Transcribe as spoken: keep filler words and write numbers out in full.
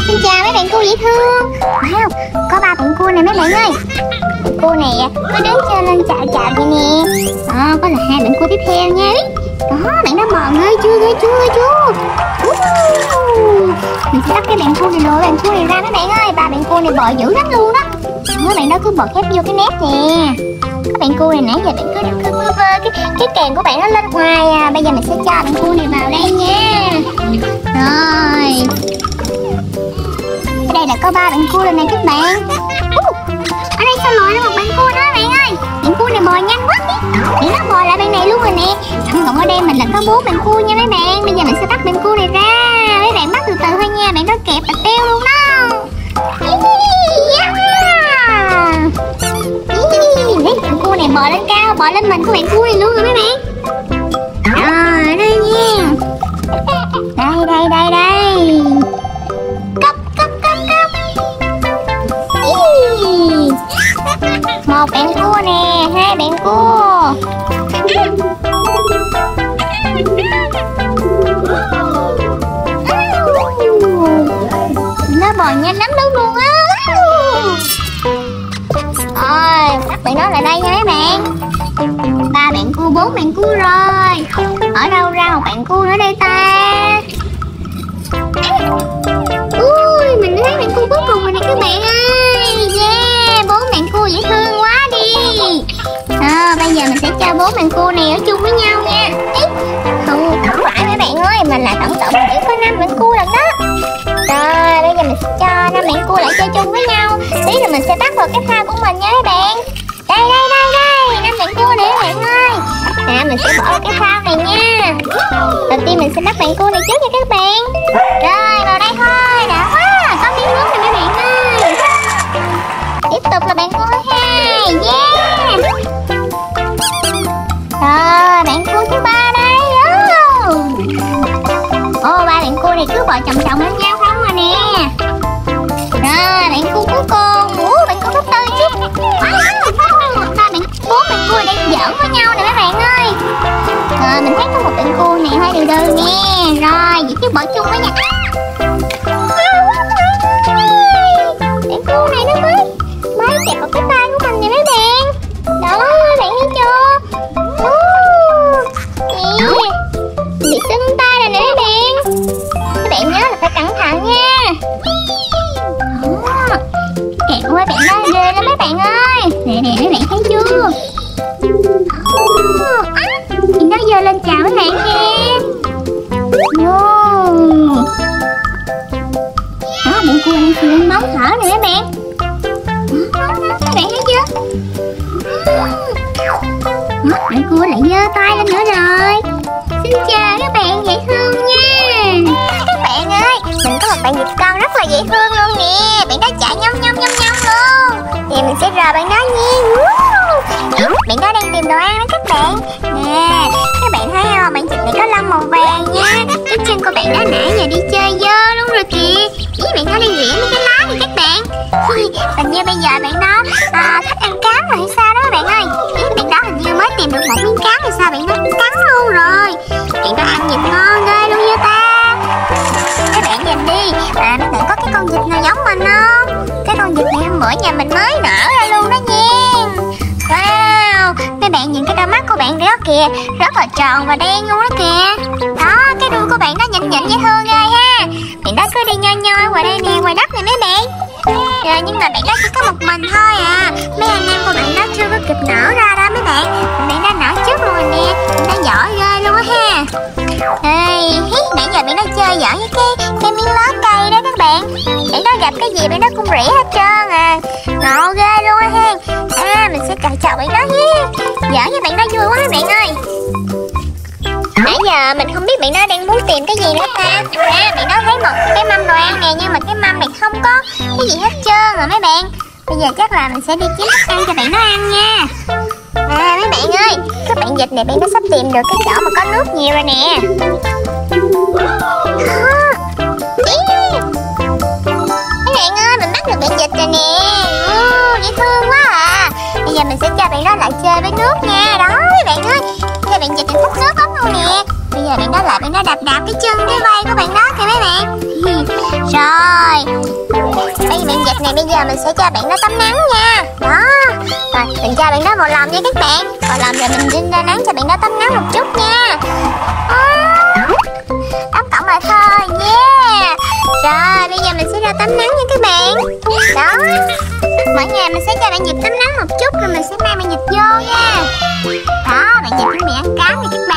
Xin chào mấy bạn cua dễ thương. Wow, có ba bạn cua này mấy bạn ơi. Bạn cua này nó đứng chơi lên chào chào vậy nè. À, có là hai bạn cua tiếp theo nha. Đó, bạn đó bò ơi, chưa ơi, chưa ơi, chưa. Mình sẽ bắt cái bạn cua này rồi, bạn cua này ra mấy bạn ơi. Ba bạn cua này bò dữ lắm luôn đó. Đó, bạn đó cứ bò khép vô cái nét nè. Các bạn cua này nãy giờ bạn cứ cứ cứ vơ cái cái kèn của bạn nó lên hoài à. Bây giờ mình sẽ cho bạn cua này vào đây nha. Rồi. Ở đây là có ba bạn cua rồi nè các bạn. uh, Ở đây sao lội ra một bạn cua đó bạn ơi. Bạn cua này bò nhanh quá đi. Để nó bò lại bên này luôn rồi nè. Tổng cộng ở đây mình là có bốn bạn cua nha mấy bạn. Bây giờ mình sẽ bắt bạn cua này ra. Mấy bạn bắt từ từ thôi nha. Bạn đó kẹp bạch tiêu luôn đó. Đấy, bạn cua này bò lên cao, bò lên mình của bạn cua này luôn rồi mấy bạn. Rồi, đây nha. Đây, đây, đây, đây. Cấp, cấp, cấp, cấp. Một bạn cua nè, hai bạn cua. Nó bò nhanh lắm đúng luôn á. Rồi, bắt bạn đó lại đây nha mấy bạn. Ba bạn cua, bốn bạn cua rồi. Ở đâu ra một bạn cua nữa đây ta? Ui, mình thấy bạn cua cuối cùng rồi nè các bạn ơi. Yeah, bốn bạn cua dễ thương quá đi. À, bây giờ mình sẽ cho bốn bạn cua này ở chung với nhau nha. Ý, không, không phải mấy bạn ơi, mà là tổng cộng chỉ có năm bạn cua lần đó. Rồi, bây giờ mình sẽ cho năm bạn cua lại chơi chung với nhau. Tí rồi mình sẽ bắt vào cái phao của mình nha các bạn. Đây, đây, đây, đây, năm bạn cua này các bạn ơi. Nè, mình sẽ bỏ vào cái phao này nha. Đầu tiên mình sẽ bắt bạn cua này trước nha các bạn. Rồi, vào đây thôi, đã quá, có miếng nước này mấy bạn ơi. Tiếp tục là bạn cua thứ hai, yeah. Rồi, bạn cua thứ ba đây. Ồ, oh, ba bạn cua này cứ bò chồng chồng lên nhau không rồi nè. Rồi, bạn cua cuối cùng. Ủa, bạn cua thứ tư chứ. Ba bạn, bốn bạn cua đang giỡn với nhau nè mấy bạn ơi. Rồi, mình thấy có một bạn cua này hơi đừ đừ nè. Rồi, vậy chứ bò chung với nhau. Bạn cua này nó mới mới kẹp vào cái tay của mình nè mấy bạn. Đó, bạn thấy chưa? Nè, bị sưng tay rồi nè mấy bạn. Các bạn nhớ là phải cẩn thận nha. Đó, kẹp của mấy bạn đó ghê lắm mấy bạn ơi. Nè nè mấy bạn thấy chưa? Đó, à, thì nó giơ lên chào mấy bạn kìa. Wow. Đó, bạn cua đang xì lên móng thở nè mấy bạn. Đó, các bạn thấy chưa? Đó, bạn cua lại giơ tay lên nữa rồi. Xin chào các bạn dễ thương nha. Các bạn ơi, mình có một bạn vịt con rất là dễ thương luôn nè. Bạn đó chạy nhông nhông nhông nhông luôn. Thì mình sẽ rờ bạn đó nha. Bạn đó đang tìm đồ ăn đó các bạn. Nè, các bạn thấy không? Bạn vịt này có lông màu vàng nha. Cái chân của bạn đó nãy giờ đi chơi dơ luôn rồi kìa. Ý, bạn đó đang rỉa mấy cái lá này các bạn. Hình như bây giờ bạn đó à, thích ăn cám rồi hay sao đó bạn ơi. Ý, bạn đó hình như mới tìm được một miếng cám hay sao bạn đó cắn luôn rồi. Bạn đó ăn vịt ngon ghê luôn nha ta. Các bạn nhìn đi, à mấy bạn có cái con vịt nào giống mình không? Cái con vịt này hôm bữa nhà mình mới nở ra luôn đó nha. Wow, mấy bạn nhìn cái đôi mắt của bạn đó kìa, rất là tròn và đen luôn đó kìa. Đó, cái đuôi của bạn đó nhỉnh nhỉnh dễ thương ghê ha. Bạn đó cứ đi nhoi nhoi ngoài đây nè, ngoài đất này mấy bạn. Rồi, nhưng mà bạn đó chỉ có một mình thôi à. Mấy anh em của bạn đó chưa có kịp nở ra đó mấy bạn. Bạn đã nở trước luôn rồi nè. Bạn đã giỏi ghê luôn á ha. Ê, hí, nãy giờ bạn đó chơi giỏi với cái, cái miếng lá cây đó các bạn. Bạn đó gặp cái gì bạn đó cũng rỉ hết trơn à. Ngộ ghê luôn á ha. À, mình sẽ chào chào bạn đó nhé. Giỏi với bạn đó vui quá bạn ơi. Nãy giờ mình không biết bạn đó đang muốn tìm cái gì nữa ta. À, bạn đó thấy một cái mâm đồ ăn nè, nhưng mà cái mâm này không có cái gì hết trơn rồi mấy bạn. Bây giờ chắc là mình sẽ đi kiếm thức ăn cho bạn đó ăn nha. À mấy bạn ơi, các bạn vịt này bạn đã sắp tìm được cái chỗ mà có nước nhiều rồi nè. Mấy bạn ơi, mình bắt được bạn vịt rồi nè. Ừ, dễ thương quá à. Bây giờ mình sẽ cho bạn đó lại chơi với nước nha. Đó mấy bạn ơi, cho bạn vịt mình hút nước ống luôn nè. Bây giờ bạn đó lại bạn đó đạp đạp cái chân cái vai của bạn đó kìa mấy bạn. Rồi, bây giờ bạn dịch này, bây giờ mình sẽ cho bạn nó tắm nắng nha. Đó, rồi mình cho bạn đó một lần nha các bạn. Một lần rồi mình xin ra nắng cho bạn đó tắm nắng một chút nha. Tắm cổng rồi thôi, yeah. Rồi, bây giờ mình sẽ ra tắm nắng nha các bạn. Đó, mỗi ngày mình sẽ cho bạn Diệp tắm nắng một chút, rồi mình sẽ mang bạn Diệp vô nha. Đó, bạn Diệp chuẩn bị ăn cám nha các bạn.